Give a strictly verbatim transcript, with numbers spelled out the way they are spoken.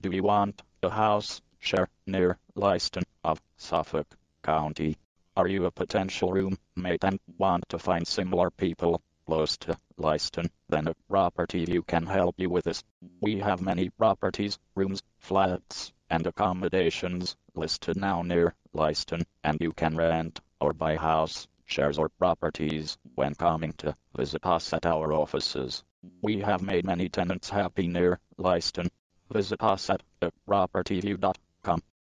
Do you want a house share near Leiston of Suffolk County? Are you a potential roommate and want to find similar people close to Leiston? Then a property view can help you with this. We have many properties, rooms, flats, and accommodations listed now near Leiston, and you can rent or buy house shares or properties when coming to visit us at our offices. We have made many tenants happy near Leiston. Visit us at a property view dot com.